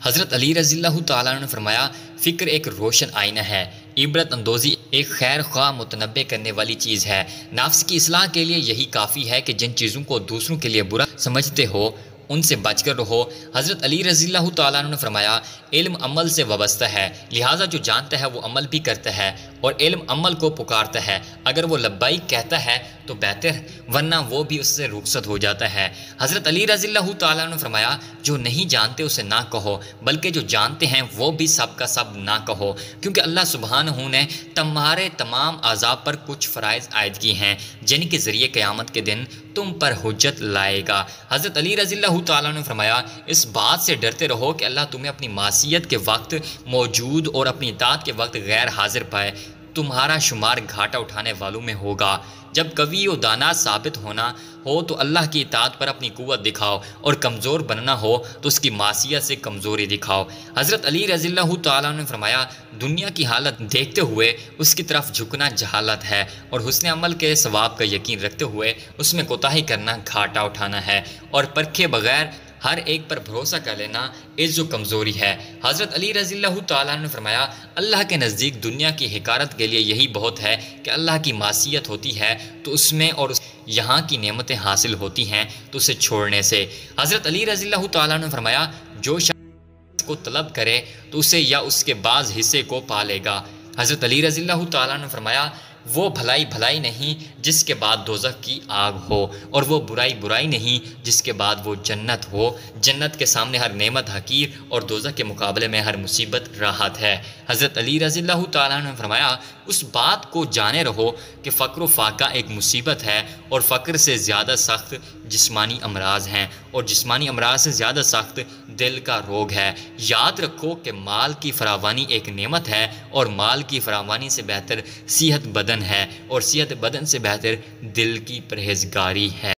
حضرت علی رضی اللہ تعالیٰ عنہ نے فرمایا، فکر ایک روشن آئینہ ہے، عبرت اندوزی ایک خیر خواہ متنبع کرنے والی چیز ہے۔ نفس کی اصلاح کے لیے یہی کافی ہے کہ جن چیزوں کو دوسروں کے لیے برا سمجھتے ہو ان سے بچ کر رہو۔ حضرت علی رضی اللہ تعالیٰ عنہ نے فرمایا، علم عمل سے وابستہ ہے، لہٰذا جو جانتا ہے وہ عمل بھی کرتا ہے، اور علم عمل کو پکارتا ہے۔ اگر وہ لبیک کہتا ہے تو بہتر، ورنہ وہ بھی اس سے رخصت ہو جاتا ہے۔ حضرت علی رضی اللہ تعالیٰ عنہ نے فرمایا، جو نہیں جانتے اسے نہ کہو، بلکہ جو جانتے ہیں وہ بھی سب کا سب نہ کہو، کیونکہ اللہ سبحانہ نے تمہارے تمام اعضاء پر کچھ فرائض عائد کی ہیں جن کے ذریعے قیامت کے دن تم پر حجت لائے گا۔ حضرت علی رضی اللہ تعالیٰ نے فرمایا، اس بات سے ڈرتے رہو کہ اللہ تمہیں اپنی معصیت کے وقت موجود اور اپنی اطاعت کے وقت غیر حاضر پائے، تمہارا شمار گھاٹا اٹھانے والوں میں ہوگا۔ جب قوی و دانا ثابت ہونا ہو تو اللہ کی اطاعت پر اپنی قوت دکھاؤ، اور کمزور بننا ہو تو اس کی معصیت سے کمزوری دکھاؤ۔ حضرت علی رضی اللہ تعالیٰ نے فرمایا، دنیا کی حالت دیکھتے ہوئے اس کی طرف جھکنا جہالت ہے، اور حسن عمل کے ثواب کا یقین رکھتے ہوئے اس میں کوتاہی کرنا گھاٹا اٹھانا ہے، اور پرکھے بغیر ہر ایک پر بھروسہ کر لینا عجز و کمزوری ہے۔ حضرت علی رضی اللہ تعالیٰ نے فرمایا، اللہ کے نزدیک دنیا کی حقارت کے لیے یہی بہت ہے کہ اللہ کی معصیت ہوتی ہے تو اس میں، اور یہاں کی نعمتیں حاصل ہوتی ہیں تو اسے چھوڑنے سے۔ حضرت علی رضی اللہ تعالیٰ نے فرمایا، جو شخص کو طلب کرے تو اسے یا اس کے بعض حصے کو پا لے گا۔ حضرت علی رضی اللہ تعالیٰ نے فرمایا، وہ بھلائی نہیں جس کے بعد دوزخ کی آگ ہو، اور وہ برائی نہیں جس کے بعد وہ جنت ہو۔ جنت کے سامنے ہر نعمت حقیر، اور دوزخ کے مقابلے میں ہر مصیبت راحت ہے۔ حضرت علی رضی اللہ تعالیٰ نے فرمایا، اس بات کو جانے رہو کہ فقر و فاقہ ایک مصیبت ہے، اور فقر سے زیادہ سخت جسمانی امراض ہیں، اور جسمانی امراض سے زیادہ سخت دل کا روگ ہے۔ یاد رکھو کہ مال کی فراوانی ایک نعمت ہے، اور مال کی فراوانی سے بہتر صحت بدن ہے، اور صحت بدن سے بہتر دل کی پرہیزگاری ہے۔